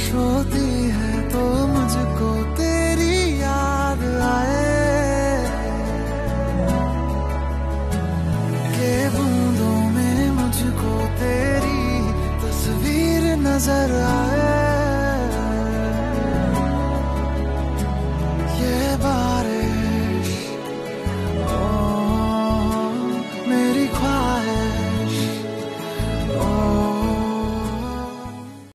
होती है तो मुझको तेरी याद आए, के बूंदों में मुझको तेरी तस्वीर नजर आए।